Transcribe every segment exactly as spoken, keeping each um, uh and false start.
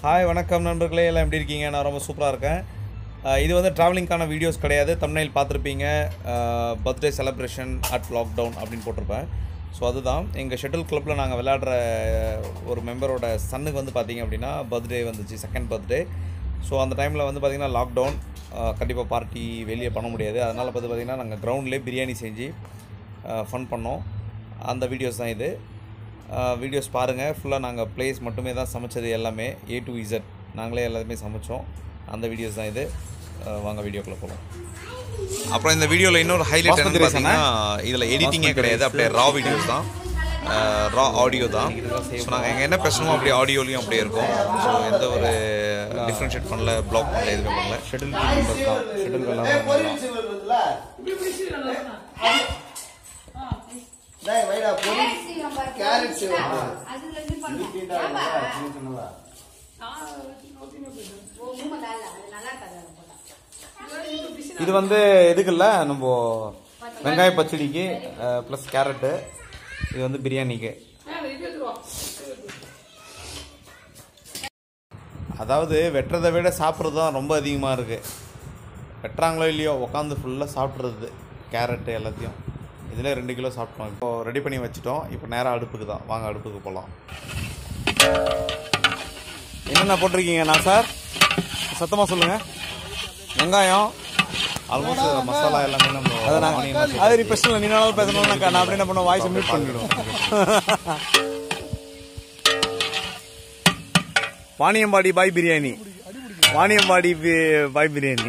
Hi வணக்கம் நண்பர்களே, எல்லாம் எப்படி இருக்கீங்க? நான் ரொம்ப சூப்பராக இருக்கேன். இது வந்து ட்ராவலிங்கான வீடியோஸ் கிடையாது. தம்ப்நெயில் பார்த்துருப்பீங்க, பர்த்டே செலிப்ரேஷன் அட் லாக்டவுன் அப்படின்னு போட்டிருப்பேன். ஸோ அதுதான் எங்கள் ஷட்டில் கிளப்பில் நாங்கள் விளையாடுற ஒரு மெம்பரோட சன்னுக்கு வந்து பார்த்திங்க அப்படின்னா பர்த்டே வந்துச்சு, செகண்ட் பர்த்டே. ஸோ அந்த டைமில் வந்து பார்த்திங்கன்னா லாக்டவுன், கண்டிப்பாக பார்ட்டி வெளியே பண்ண முடியாது. அதனால் பார்த்து பார்த்திங்கன்னா நாங்கள் கிரவுண்ட்லேயே பிரியாணி செஞ்சு ஃபன் பண்ணோம். அந்த வீடியோஸ் தான் இது. வீடியோஸ் பாருங்கள். ஃபுல்லாக நாங்கள் பிளேஸ் மட்டுமே தான் சமைச்சது, எல்லாமே ஏ டு இசட் நாங்களே எல்லாத்தையுமே சமைச்சோம். அந்த வீடியோஸ் தான் இது. வாங்க வீடியோக்குள்ளே போகலாம். அப்புறம் இந்த வீடியோவில் இன்னொரு ஹைலைட் என்னன்னு பார்த்தீங்கன்னா, இதில் எடிட்டிங்கே கிடையாது, அப்படியே ரா வீடியோஸ் தான், ரா ஆடியோ தான். ஸோ நாங்கள் எங்கே என்ன பேசணுமோ அப்படியே ஆடியோலையும் அப்படியே இருக்கும். ஸோ எந்த ஒரு டிஃப்ரென்ஷியேட் பண்ணல, பிளாக் பண்ணல, எதுவுமே பண்ணல. ஷெட்யூல் மெம்பர்ஸ் தான், ஷெட்யூல் எல்லாம் இது வந்து எதுக்குல்ல, நம்ம வெங்காய பச்சடிக்கு ப்ளஸ் கேரட்டு, இது வந்து பிரியாணிக்கு. அதாவது வெட்டுறதை விட சாப்பிட்றது தான் ரொம்ப அதிகமாக இருக்குது. வெட்டுறாங்களோ இல்லையோ உட்காந்து ஃபுல்லாக சாப்பிட்றது கேரட்டு எல்லாத்தையும். இதில் ரெண்டு கிலோ சாப்பிட்டோம். இப்போது ரெடி பண்ணி வச்சுட்டோம். இப்போ நேராக அடுப்புக்கு தான். வாங்க அடுப்புக்கு போகலாம். என்னென்ன போட்டிருக்கீங்க நான் சார் சத்தமாக சொல்லுங்கள். வெங்காயம், ஆல்மோஸ்ட் மசாலா எல்லாமே நம்ம அதை நாங்கள் அது பிரச்சனை இல்லை. நீனாலும் பேசணும், நான் அப்படி என்ன பண்ணுவோம், வாய்ஸ் மியூட் பண்ணிவிடுவோம். வாணியம்பாடி பாய் பிரியாணி, வாணியம்பாடி பாய் பிரியாணி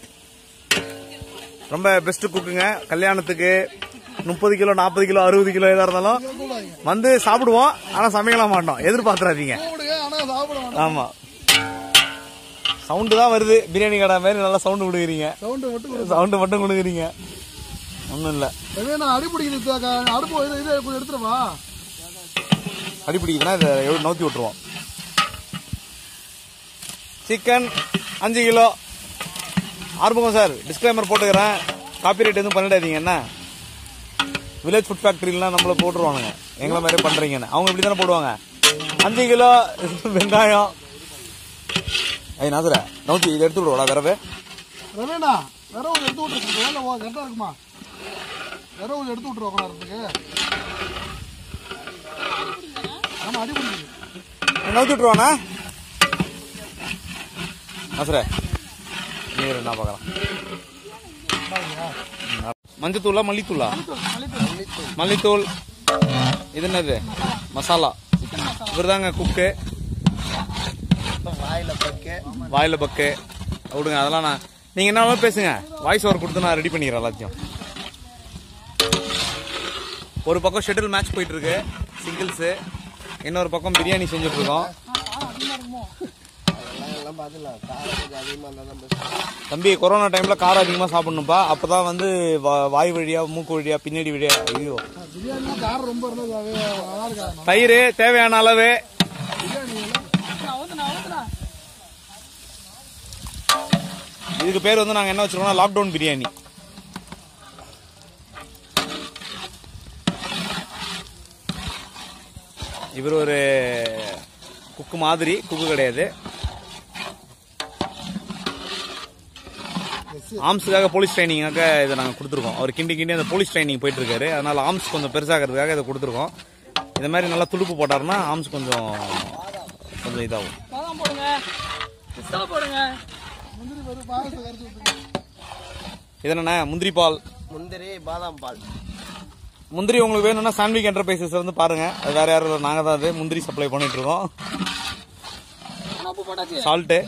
ரொம்ப பெஸ்ட்டு குக்குங்க. கல்யாணத்துக்கு முப்பது கிலோ நாற்பது கிலோ அறுபது கிலோ எதாக இருந்தாலும் வந்து சாப்பிடுவோம். ஆனால் சமைக்கலாம் மாட்டோம், எதிர்பார்த்துறாதீங்க. ஆமாம், சவுண்டு தான் வருது. பிரியாணி கடை மாதிரி நல்லா சவுண்டு கொடுக்குறீங்க. சவுண்டு மட்டும் கொடுக்குறீங்க, ஒன்றும் இல்லை. அடிப்பிடிக்குதுன்னா இதை எவ்வளோ நோக்கி விட்டுருவோம். சிக்கன் அஞ்சு கிலோ. ஆரம்பம் சார், டிஸ்க்ளைமர் போட்டுக்கிறேன், காப்பிரைட் எதுவும் பண்ணிடாதீங்க. என்ன வில்லேஜ் ஃபுட் ஃபேக்ட்ரிலாம் நம்மள போட்டுருவானுங்க, எங்களை மாதிரி பண்ணுறீங்கன்னு. அவங்க இப்படி தானே போடுவாங்க. அஞ்சு கிலோ வெங்காயம். ஐ நாசுர நோக்கி இதை எடுத்து விடுவோடா. விரவே ரவேண்ணா விரவு எடுத்து விட்டுருக்கு. கரெக்டாக இருக்குமா? விரவு எடுத்து விட்டுருவோம் நேரத்துக்கு. ஆமாம், அடி பிடிக்குது. நோக்கி விட்டுருவாண்ணா நாசுர. நீர் என்ன பார்க்கலாம். மஞ்சத்தூளா மல்லித்தூளா? மல்லித்தூள். இது என்னது? மசாலா. இவர் தாங்க குக்கு. வாயில பக்கு விடுங்க, அதெல்லாம் நான் நீங்க என்ன பேசுங்க. வாய்ஸ் ஓவர் கொடுத்து நான் ரெடி பண்ணிக்கிறேன் எல்லாத்தையும். ஒரு பக்கம் ஷட்டில் மேட்ச் போயிட்டு இருக்கு, சிங்கிள்ஸு. இன்னொரு பக்கம் பிரியாணி செஞ்சுட்டு இருக்கோம். தம்பி, கொரோனா டைம்ல காரம் அதிகமா சாப்பிடணும்பா, அப்பதான் வந்து வாய் வழியா மூக்கு வழியா பின்னாடி வழியா. ஐயோ, தயிர் தேவையான அளவு. இதுக்கு பேர் வந்து நாங்க என்ன வச்சிருக்கோம்னா லாக்டவுன் பிரியாணி. இவர் ஒரு குக்கு மாதிரி, குக்கு கிடையாது. ஆம்ஸுக்காக போலீஸ் ட்ரைனிங்காக இதை நாங்கள் கொடுத்துருக்கோம். அவர் கிண்டி கிண்டி அந்த போலீஸ் ட்ரைனிங் போயிட்டு இருக்காரு. அதனால ஆம்ஸ் கொஞ்சம் பெருசாகிறதுக்காக இதை கொடுத்துருக்கோம். இந்த மாதிரி நல்லா துடுப்பு போட்டாருன்னா ஆம்ஸ் கொஞ்சம் கொஞ்சம் இதாகும். இது என்னண்ணா? முந்திரி பால், முந்திரி பாதாம் பால். முந்திரி உங்களுக்கு வேணும்னா சாண்ட்விக் என்டர்பிரைசஸ் வந்து பாருங்க. அது வேற யாரும், நாங்கள் தான் அது முந்திரி சப்ளை பண்ணிட்டு இருக்கோம். சால்ட்டு.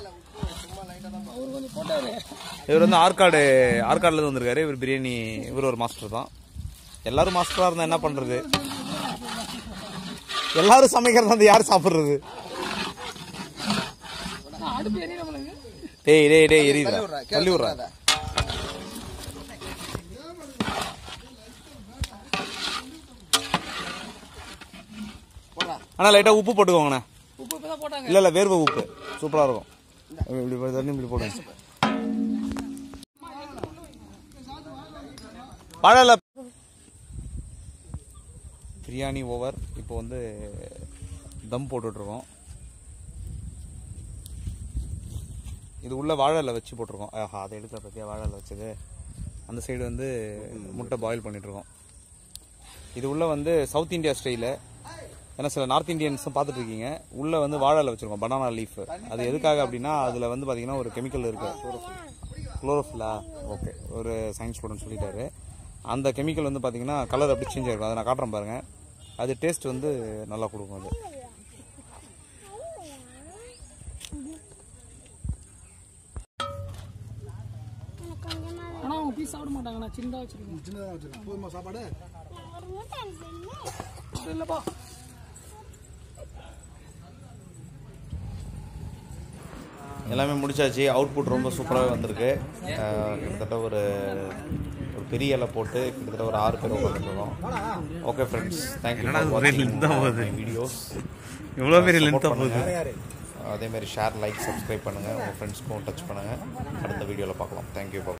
இவர் வந்து ஆற்காடு ஆற்காடுல இருந்து வந்திருக்காரு. இவர் பிரியாணி, இவர் ஒரு மாஸ்டர் தான். எல்லாரும் மாஸ்டரா இருந்தா என்ன பண்றது? எல்லாரும் சமைக்கிறது வந்து யாரு சாப்பிடுறது? டேய் டேய் டேய் எரியுதா? தள்ளி விடுறா. ஆனா லைட்டா உப்பு போட்டுக்கோங்கண்ணா. இல்ல இல்ல வேர்வை உப்பு சூப்பரா இருக்கும். இப்படி தண்ணி இப்படி போடுங்க. பழல பிரியாணி ஓவர். இப்போ வந்து தம் போட்டுட்ருக்கோம். இது உள்ள வாழை இலை வச்சு போட்டிருக்கோம். ஆஹா அதை எடுக்கிற பற்றியா வாழை இலை வச்சது. அந்த சைடு வந்து முட்டை பாயில் பண்ணிகிட்ருக்கோம். இது உள்ளே வந்து சவுத் இந்தியா ஸ்டைலு. ஏன்னா சில நார்த் இந்தியன்ஸும் பார்த்துட்டு இருக்கீங்க. உள்ளே வந்து வாழை இலை வச்சுருக்கோம், பனானா லீஃப். அது எதுக்காக அப்படின்னா அதில் வந்து பார்த்திங்கன்னா ஒரு கெமிக்கல் இருக்குது, குளோரோஃபில்லா. ஓகே, ஒரு சயின்ஸ் ஸ்டூடெண்ட் சொல்லிட்டாரு. அந்த கெமிக்கல் வந்து பார்த்திங்கன்னா கலர் அப்படி சேஞ்ச் ஆகிருக்கும். அதை நான் காட்டுறேன் பாருங்கள். அது டேஸ்ட் வந்து நல்லா கொடுக்கும். அது ஆனால் அவங்க பீஸ் சாப்பிட மாட்டாங்கண்ணா, சின்னதாக வச்சுருக்கோம். சின்னதாக வச்சுருக்கோம். போதுமா சாப்பாடு? இல்லைப்பா. எல்லாமே முடிச்சாச்சு. அவுட்புட் ரொம்ப சூப்பராகவே வந்திருக்கு. கிட்டத்தட்ட ஒரு ஒரு பெரிய இலை போட்டு கிட்டத்தட்ட ஒரு ஆறு பேர் உட்காந்துருக்கோம். ஓகே ஃப்ரெண்ட்ஸ், தேங்க்யூ ஃபார் வாட்சிங் வீடியோஸ். இவ்வளோ பேர் லென்த்தாக போகுது. அதேமாதிரி ஷேர், லைக், சப்ஸ்கிரைப் பண்ணுங்கள். உங்கள் ஃப்ரெண்ட்ஸ்க்கும் டச் பண்ணுங்கள். அடுத்த வீடியோவில் பார்க்கலாம். தேங்க்யூ.